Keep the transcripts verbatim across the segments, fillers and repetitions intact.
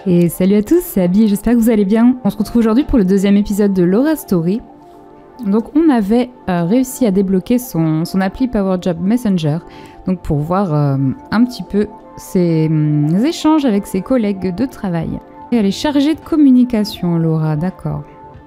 Et salut à tous, c'est Abby et j'espère que vous allez bien. On se retrouve aujourd'hui pour le deuxième épisode de Laura Story. Donc on avait euh, réussi à débloquer son, son appli PowerJob Messenger, donc pour voir euh, un petit peu ses euh, échanges avec ses collègues de travail. Et elle est chargée de communication, Laura, d'accord.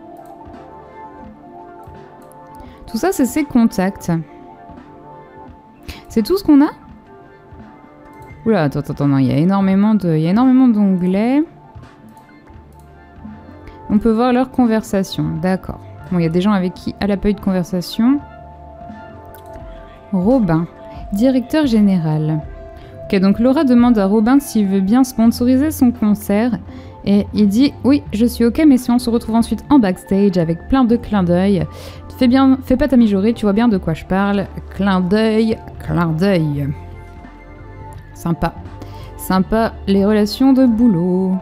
Tout ça, c'est ses contacts. C'est tout ce qu'on a ? Oula, attends, attends, non, il y a énormément de, il y a énormément d'onglets. On peut voir leur conversation, d'accord. Bon, il y a des gens avec qui elle n'a pas eu de conversation. Robin, directeur général. Ok, donc Laura demande à Robin s'il veut bien sponsoriser son concert. Et il dit, oui, je suis ok, mais si on se retrouve ensuite en backstage avec plein de clins d'œil. Fais bien, fais pas ta mijaurée, tu vois bien de quoi je parle. Clin d'œil, clin d'œil. Sympa. Sympa, les relations de boulot.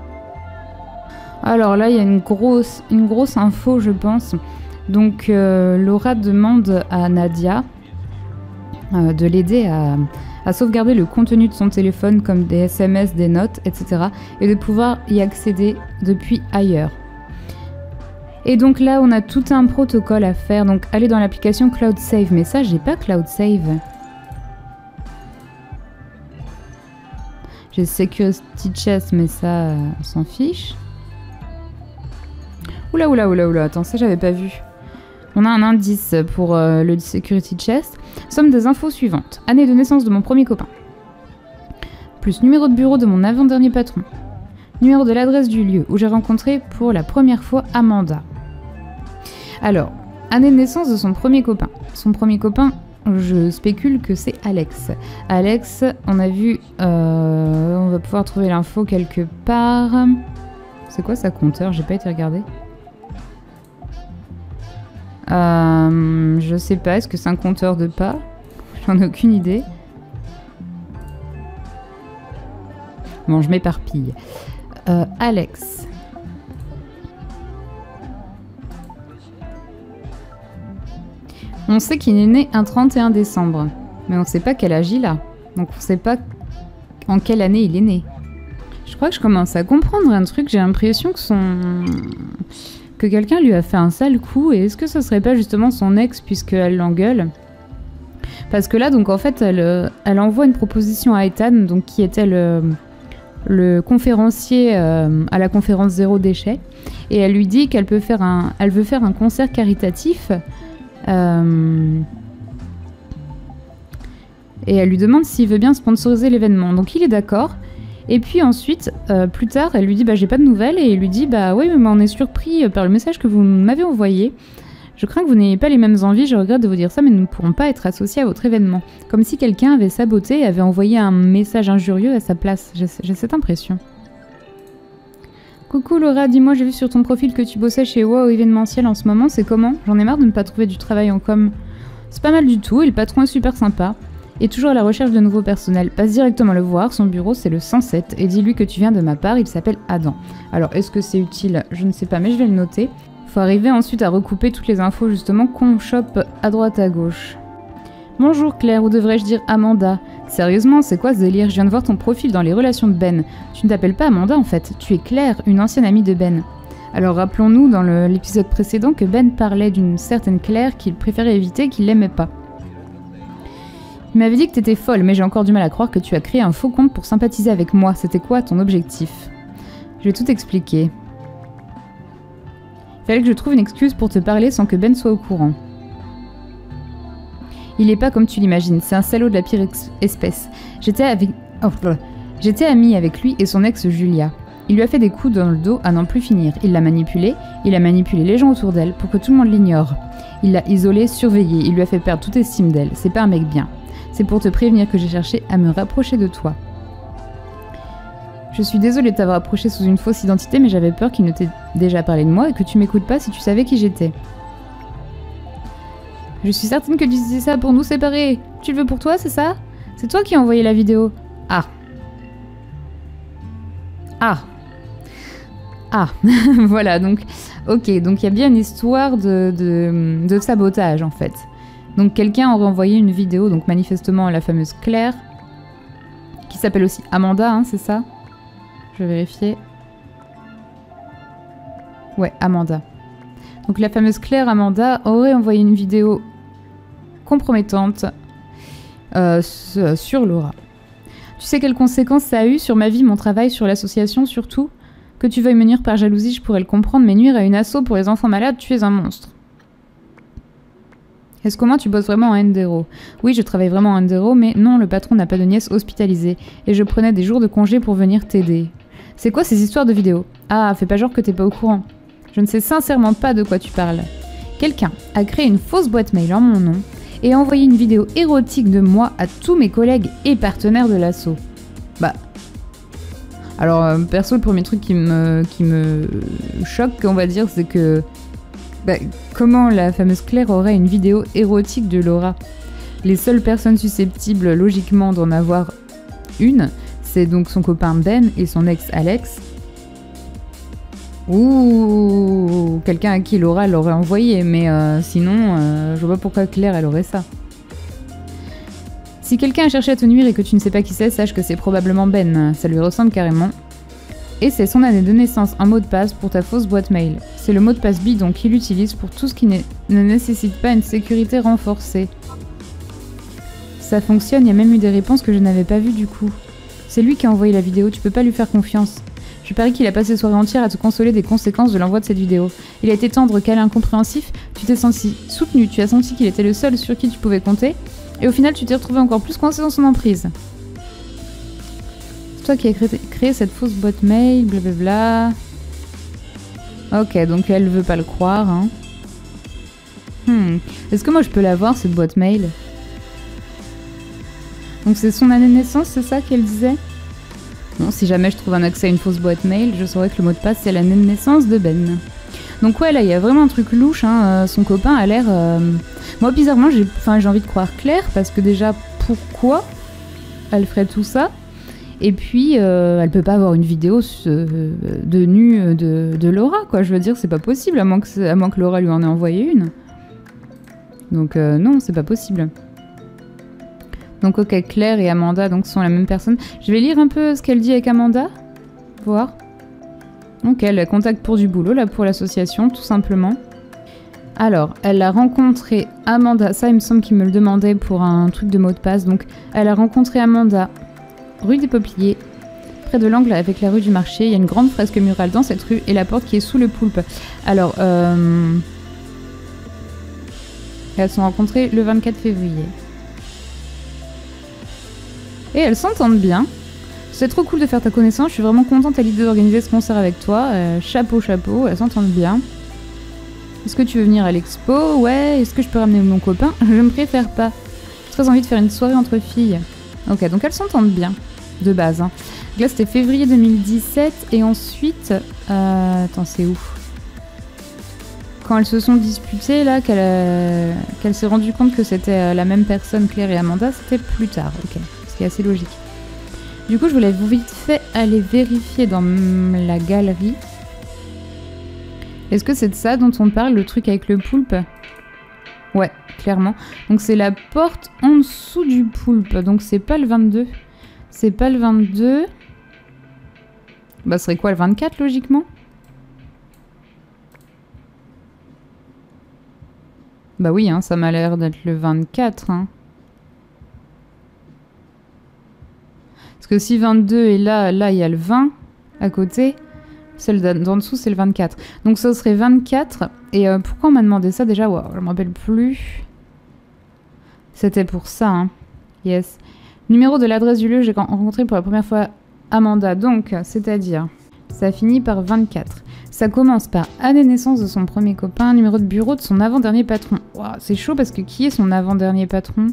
Alors là, il y a une grosse, une grosse info, je pense. Donc, euh, Laura demande à Nadia euh, de l'aider à, à sauvegarder le contenu de son téléphone, comme des S M S, des notes, et cetera. Et de pouvoir y accéder depuis ailleurs. Et donc là, on a tout un protocole à faire. Donc, aller dans l'application Cloud Save. Mais ça, j'ai pas Cloud Save. J'ai Security Chest, mais ça, euh, on s'en fiche. Oula, oula, oula, oula, attends, ça, j'avais pas vu. On a un indice pour euh, le Security Chest. Somme des infos suivantes. Année de naissance de mon premier copain. Plus numéro de bureau de mon avant-dernier patron. Numéro de l'adresse du lieu où j'ai rencontré pour la première fois Amanda. Alors, année de naissance de son premier copain. Son premier copain... Je spécule que c'est Alex. Alex, on a vu... Euh, on va pouvoir trouver l'info quelque part. C'est quoi sa compteur? J'ai pas été regarder. Euh, je sais pas, est-ce que c'est un compteur de pas? J'en ai aucune idée. Bon, je m'éparpille. Euh, Alex... On sait qu'il est né un trente et un décembre, mais on ne sait pas quel âge il a. Donc on ne sait pas en quelle année il est né. Je crois que je commence à comprendre un truc, j'ai l'impression que son... que quelqu'un lui a fait un sale coup, et est-ce que ce serait pas justement son ex puisqu'elle l'engueule? Parce que là, donc en fait, elle, elle envoie une proposition à Ethan, donc qui était le, le conférencier euh, à la conférence Zéro Déchet, et elle lui dit qu'elle peut faire un... elle veut faire un concert caritatif. Euh... Et elle lui demande s'il veut bien sponsoriser l'événement. Donc il est d'accord. Et puis ensuite, euh, plus tard, elle lui dit bah j'ai pas de nouvelles. Et il lui dit bah oui, mais on est surpris par le message que vous m'avez envoyé. Je crains que vous n'ayez pas les mêmes envies. Je regrette de vous dire ça, mais nous ne pourrons pas être associés à votre événement. Comme si quelqu'un avait saboté et avait envoyé un message injurieux à sa place. J'ai cette impression. Coucou Laura, dis-moi, j'ai vu sur ton profil que tu bossais chez WoW événementiel en ce moment, c'est comment? J'en ai marre de ne pas trouver du travail en com. C'est pas mal du tout, et le patron est super sympa. Et toujours à la recherche de nouveaux personnels. Passe directement le voir, son bureau c'est le cent sept, et dis-lui que tu viens de ma part, il s'appelle Adam. Alors est-ce que c'est utile? Je ne sais pas, mais je vais le noter. Faut arriver ensuite à recouper toutes les infos justement qu'on chope à droite à gauche. Bonjour Claire, ou devrais-je dire Amanda? Sérieusement, c'est quoi ce délire? Je viens de voir ton profil dans les relations de Ben. Tu ne t'appelles pas Amanda en fait, tu es Claire, une ancienne amie de Ben. Alors rappelons-nous dans l'épisode précédent que Ben parlait d'une certaine Claire qu'il préférait éviter, qu'il l'aimait pas. Il m'avait dit que t'étais folle, mais j'ai encore du mal à croire que tu as créé un faux compte pour sympathiser avec moi. C'était quoi ton objectif? Je vais tout expliquer. Il fallait que je trouve une excuse pour te parler sans que Ben soit au courant. Il est pas comme tu l'imagines, c'est un salaud de la pire espèce. J'étais avec... Oh, J'étais amie avec lui et son ex Julia. Il lui a fait des coups dans le dos à n'en plus finir. Il l'a manipulée, il a manipulé les gens autour d'elle pour que tout le monde l'ignore. Il l'a isolée, surveillée, il lui a fait perdre toute estime d'elle. C'est pas un mec bien. C'est pour te prévenir que j'ai cherché à me rapprocher de toi. Je suis désolée de t'avoir approché sous une fausse identité, mais j'avais peur qu'il ne t'ait déjà parlé de moi et que tu m'écoutes pas si tu savais qui j'étais. Je suis certaine que tu disais ça pour nous séparer. Tu le veux pour toi, c'est ça? C'est toi qui as envoyé la vidéo. Ah. Ah. Ah. Voilà, donc... Ok, donc il y a bien une histoire de, de, de sabotage, en fait. Donc quelqu'un aurait envoyé une vidéo, donc manifestement la fameuse Claire, qui s'appelle aussi Amanda, hein, c'est ça? Je vais vérifier. Ouais, Amanda. Donc la fameuse Claire Amanda aurait envoyé une vidéo compromettante euh, sur Laura. Tu sais quelles conséquences ça a eu sur ma vie, mon travail, sur l'association surtout? Que tu veuilles me nuire par jalousie, je pourrais le comprendre, mais nuire à une asso pour les enfants malades, tu es un monstre. Est-ce qu'au moins tu bosses vraiment en Endero? Oui, je travaille vraiment en Endero, mais non, le patron n'a pas de nièce hospitalisée, et je prenais des jours de congé pour venir t'aider. C'est quoi ces histoires de vidéos? Ah, fais pas genre que t'es pas au courant. Je ne sais sincèrement pas de quoi tu parles. Quelqu'un a créé une fausse boîte mail en mon nom et a envoyé une vidéo érotique de moi à tous mes collègues et partenaires de l'asso. Bah... Alors, euh, perso, le premier truc qui me, qui me choque, on va dire, c'est que... Bah, comment la fameuse Claire aurait une vidéo érotique de Laura? Les seules personnes susceptibles, logiquement, d'en avoir une, c'est donc son copain Ben et son ex Alex. Ou quelqu'un à qui Laura l'aurait envoyé, mais euh, sinon, euh, je vois pas pourquoi Claire, elle aurait ça. Si quelqu'un a cherché à te nuire et que tu ne sais pas qui c'est, sache que c'est probablement Ben. Ça lui ressemble carrément. Et c'est son année de naissance, un mot de passe pour ta fausse boîte mail. C'est le mot de passe bidon qu'il utilise pour tout ce qui ne nécessite pas une sécurité renforcée. Ça fonctionne, il y a même eu des réponses que je n'avais pas vues du coup. C'est lui qui a envoyé la vidéo, tu peux pas lui faire confiance. Je parie qu'il a passé soirée entière à te consoler des conséquences de l'envoi de cette vidéo. Il a été tendre, câlin, compréhensif, tu t'es senti soutenu, tu as senti qu'il était le seul sur qui tu pouvais compter, et au final tu t'es retrouvé encore plus coincé dans son emprise. C'est toi qui as créé, créé cette fausse boîte mail, blablabla... Ok, donc elle veut pas le croire, hein. Hmm. Est-ce que moi je peux la voir, cette boîte mail? Donc c'est son année de naissance, c'est ça qu'elle disait? Non, si jamais je trouve un accès à une fausse boîte mail, je saurais que le mot de passe c'est l'année de naissance de Ben. Donc ouais, là il y a vraiment un truc louche, hein. Euh, son copain a l'air... Euh... Moi bizarrement j'ai enfin, j'ai envie de croire Claire, parce que déjà pourquoi elle ferait tout ça? Et puis euh, elle peut pas avoir une vidéo euh, de nu de, de Laura, quoi. Je veux dire, c'est pas possible, à moins, que, à moins que Laura lui en ait envoyé une. Donc euh, non, c'est pas possible. Donc ok, Claire et Amanda donc, sont la même personne. Je vais lire un peu ce qu'elle dit avec Amanda. Voir. Donc elle contacte pour du boulot, là, pour l'association, tout simplement. Alors, elle a rencontré Amanda. Ça, il me semble qu'il me le demandait pour un truc de mot de passe. Donc, elle a rencontré Amanda rue des Peupliers, près de l'angle avec la rue du Marché. Il y a une grande fresque murale dans cette rue et la porte qui est sous le poulpe. Alors, euh... elles se sont rencontrées le vingt-quatre février. Et elles s'entendent bien. C'est trop cool de faire ta connaissance. Je suis vraiment contente à l'idée d'organiser ce concert avec toi. Euh, chapeau, chapeau. Elles s'entendent bien. Est-ce que tu veux venir à l'expo? Ouais. Est-ce que je peux ramener mon copain? Je ne préfère pas. J'ai très envie de faire une soirée entre filles. Ok, donc elles s'entendent bien. De base. Hein. Là, c'était février deux mille dix-sept. Et ensuite... Euh, attends, c'est où? Quand elles se sont disputées, là, qu'elle euh, qu'elle s'est rendue compte que c'était la même personne, Claire et Amanda, c'était plus tard. Ok. C'est assez logique. Du coup, je voulais vite fait aller vérifier dans la galerie. Est-ce que c'est de ça dont on parle, le truc avec le poulpe? Ouais, clairement. Donc c'est la porte en dessous du poulpe. Donc c'est pas le vingt-deux. C'est pas le vingt-deux. Bah, ce serait quoi, le vingt-quatre, logiquement? Bah oui, hein, ça m'a l'air d'être le vingt-quatre, hein. Parce que si vingt-deux est là, là il y a le vingt à côté, celle d'en dessous c'est le vingt-quatre. Donc ça serait vingt-quatre. Et euh, pourquoi on m'a demandé ça déjà? Wow, je me rappelle plus. C'était pour ça, hein. Yes. Numéro de l'adresse du lieu, j'ai rencontré pour la première fois Amanda. Donc, c'est-à-dire, ça finit par vingt-quatre. Ça commence par année de naissance de son premier copain, numéro de bureau de son avant-dernier patron. Wow, c'est chaud parce que qui est son avant-dernier patron?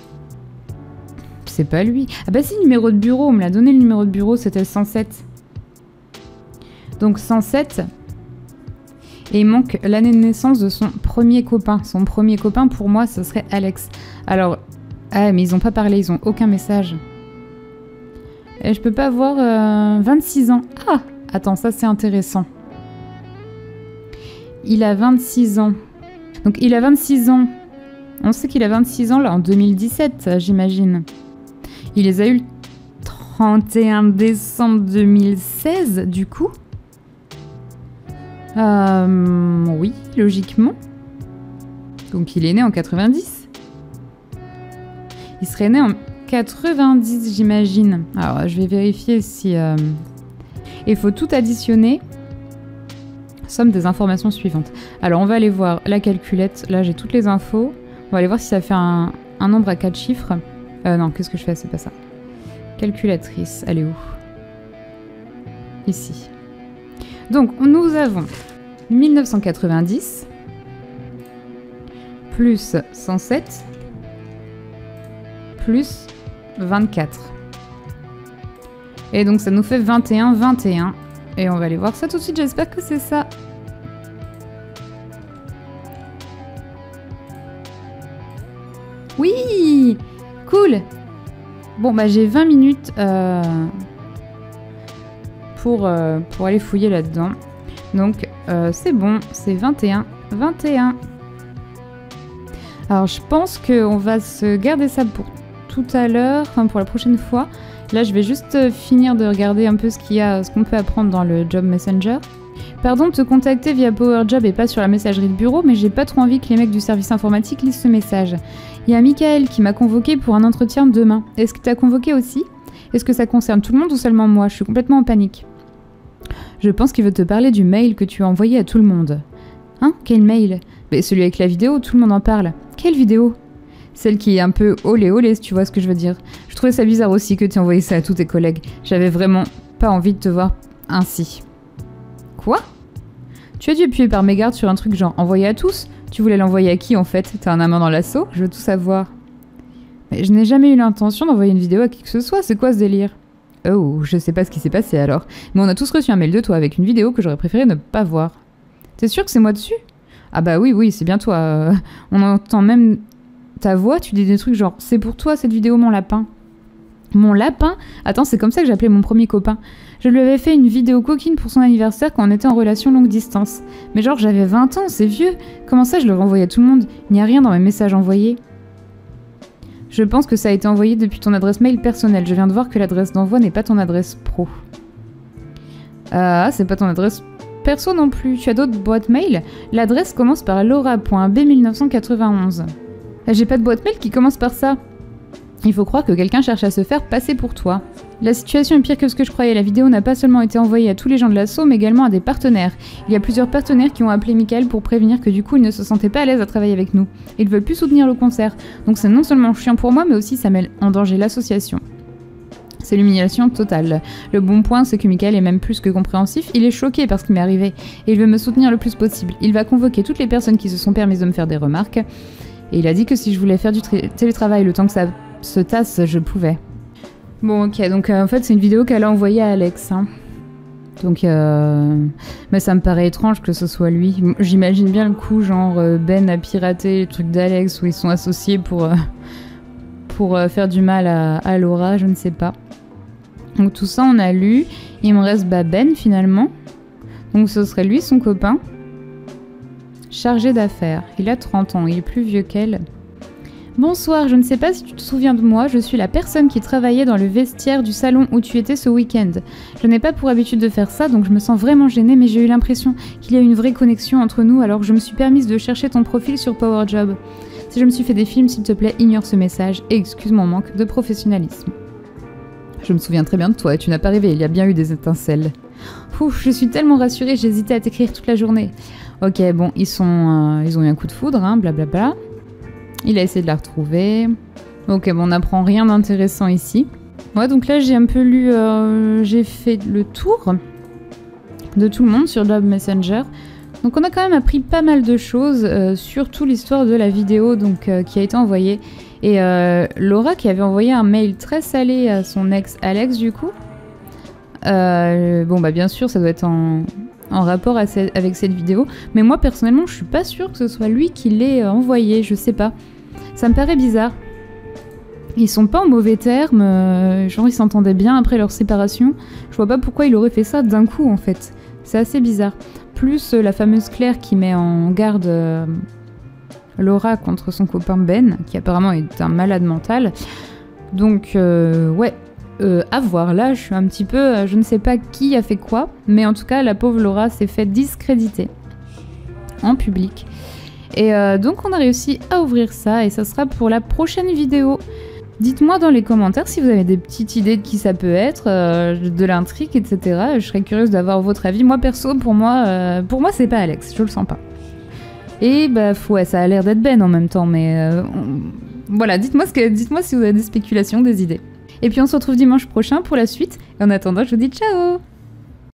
C'est pas lui. Ah bah si, numéro de bureau, on me l'a donné le numéro de bureau, c'était le cent sept. Donc cent sept. Et il manque l'année de naissance de son premier copain. Son premier copain, pour moi, ce serait Alex. Alors, ah mais ils ont pas parlé, ils ont aucun message. Et je peux pas voir euh, vingt-six ans. Ah, attends, ça c'est intéressant. Il a vingt-six ans. Donc il a vingt-six ans. On sait qu'il a vingt-six ans là en deux mille dix-sept, j'imagine. Il les a eu le trente et un décembre deux mille seize, du coup. Euh, oui, logiquement. Donc il est né en quatre-vingt-dix. Il serait né en quatre-vingt-dix, j'imagine. Alors, je vais vérifier si... Euh... Il faut tout additionner. Somme des informations suivantes. Alors, on va aller voir la calculette. Là, j'ai toutes les infos. On va aller voir si ça fait un, un nombre à quatre chiffres. Euh, non, qu'est-ce que je fais? C'est pas ça. Calculatrice, elle est où? Ici. Donc, nous avons mille neuf cent quatre-vingt-dix plus cent sept plus vingt-quatre. Et donc, ça nous fait vingt et un, vingt et un. Et on va aller voir ça tout de suite, j'espère que c'est ça. Oui! Cool! Bon, bah j'ai vingt minutes euh, pour, euh, pour aller fouiller là-dedans. Donc, euh, c'est bon, c'est vingt et un, vingt et un. Alors, je pense qu'on va se garder ça pour tout à l'heure, enfin pour la prochaine fois. Là, je vais juste finir de regarder un peu ce qu'il y a, ce qu'on peut apprendre dans le Job Messenger. Pardon de te contacter via PowerJob et pas sur la messagerie de bureau, mais j'ai pas trop envie que les mecs du service informatique lisent ce message. Il y a Michael qui m'a convoqué pour un entretien demain. Est-ce que t'as convoqué aussi? Est-ce que ça concerne tout le monde ou seulement moi? Je suis complètement en panique. Je pense qu'il veut te parler du mail que tu as envoyé à tout le monde. Hein? Quel mail? Mais celui avec la vidéo, tout le monde en parle. Quelle vidéo? Celle qui est un peu olé olé, si tu vois ce que je veux dire. Je trouvais ça bizarre aussi que tu aies envoyé ça à tous tes collègues. J'avais vraiment pas envie de te voir ainsi. Quoi? Tu as dû appuyer par mégarde sur un truc genre envoyer à tous? Tu voulais l'envoyer à qui en fait? T'as un amant dans l'assaut? Je veux tout savoir. Mais je n'ai jamais eu l'intention d'envoyer une vidéo à qui que ce soit, c'est quoi ce délire? Oh, je sais pas ce qui s'est passé alors. Mais on a tous reçu un mail de toi avec une vidéo que j'aurais préféré ne pas voir. T'es sûr que c'est moi dessus? Ah bah oui, oui, c'est bien toi. Euh, on entend même ta voix, tu dis des trucs genre c'est pour toi cette vidéo mon lapin. Mon lapin? Attends, c'est comme ça que j'appelais mon premier copain. Je lui avais fait une vidéo coquine pour son anniversaire quand on était en relation longue distance. Mais genre j'avais vingt ans, c'est vieux. Comment ça je le renvoyais à tout le monde? Il n'y a rien dans mes messages envoyés. Je pense que ça a été envoyé depuis ton adresse mail personnelle. Je viens de voir que l'adresse d'envoi n'est pas ton adresse pro. Ah, c'est pas ton adresse perso non plus. Tu as d'autres boîtes mail? L'adresse commence par laura point b mille neuf cent quatre-vingt-onze. J'ai pas de boîte mail qui commence par ça. Il faut croire que quelqu'un cherche à se faire passer pour toi. La situation est pire que ce que je croyais. La vidéo n'a pas seulement été envoyée à tous les gens de l'assaut, mais également à des partenaires. Il y a plusieurs partenaires qui ont appelé Michael pour prévenir que du coup, ils ne se sentaient pas à l'aise à travailler avec nous. Ils veulent plus soutenir le concert. Donc c'est non seulement chiant pour moi, mais aussi ça met en danger l'association. C'est l'humiliation totale. Le bon point, c'est que Michael est même plus que compréhensif. Il est choqué par ce qui m'est arrivé. Et il veut me soutenir le plus possible. Il va convoquer toutes les personnes qui se sont permises de me faire des remarques. Et il a dit que si je voulais faire du télétravail le temps que ça se tasse, je pouvais. Bon, ok, donc euh, en fait, c'est une vidéo qu'elle a envoyée à Alex. Hein. Donc, euh... mais ça me paraît étrange que ce soit lui. J'imagine bien le coup, genre euh, Ben a piraté le truc d'Alex où ils sont associés pour, euh, pour euh, faire du mal à, à Laura, je ne sais pas. Donc tout ça, on a lu. Il me reste bah, Ben, finalement. Donc ce serait lui, son copain. Chargé d'affaires. Il a trente ans, il est plus vieux qu'elle. Bonsoir, je ne sais pas si tu te souviens de moi, je suis la personne qui travaillait dans le vestiaire du salon où tu étais ce week-end. Je n'ai pas pour habitude de faire ça, donc je me sens vraiment gênée, mais j'ai eu l'impression qu'il y a une vraie connexion entre nous, alors je me suis permise de chercher ton profil sur PowerJob. Si je me suis fait des films, s'il te plaît, ignore ce message et excuse mon manque de professionnalisme. Je me souviens très bien de toi et tu n'as pas rêvé, il y a bien eu des étincelles. Ouf, je suis tellement rassurée, j'hésitais à t'écrire toute la journée. Ok, bon, ils sont, euh, ils ont eu un coup de foudre, hein, blablabla. Il a essayé de la retrouver. Ok, bon, on n'apprend rien d'intéressant ici. Ouais, donc là, j'ai un peu lu... Euh, j'ai fait le tour de tout le monde sur Job Messenger. Donc on a quand même appris pas mal de choses, euh, surtout l'histoire de la vidéo donc, euh, qui a été envoyée. Et euh, Laura qui avait envoyé un mail très salé à son ex Alex, du coup. Euh, bon, bah bien sûr, ça doit être en... en rapport à ce, avec cette vidéo. Mais moi, personnellement, je suis pas sûre que ce soit lui qui l'ait envoyé, je sais pas. Ça me paraît bizarre. Ils sont pas en mauvais termes, euh, genre ils s'entendaient bien après leur séparation. Je vois pas pourquoi il aurait fait ça d'un coup, en fait. C'est assez bizarre. Plus euh, la fameuse Claire qui met en garde euh, Laura contre son copain Ben, qui apparemment est un malade mental. Donc, euh, ouais. euh, à voir. Là, je suis un petit peu... euh, je ne sais pas qui a fait quoi, mais en tout cas, la pauvre Laura s'est fait discréditer en public. Et euh, donc, on a réussi à ouvrir ça, et ça sera pour la prochaine vidéo. Dites-moi dans les commentaires si vous avez des petites idées de qui ça peut être, euh, de l'intrigue, et cetera. Je serais curieuse d'avoir votre avis. Moi, perso, pour moi, euh, pour moi c'est pas Alex, je le sens pas. Et bah, ouais, ça a l'air d'être Ben en même temps, mais... Euh, on... Voilà, dites-moi ce que... dites-moi si vous avez des spéculations, des idées. Et puis on se retrouve dimanche prochain pour la suite. Et en attendant, je vous dis ciao!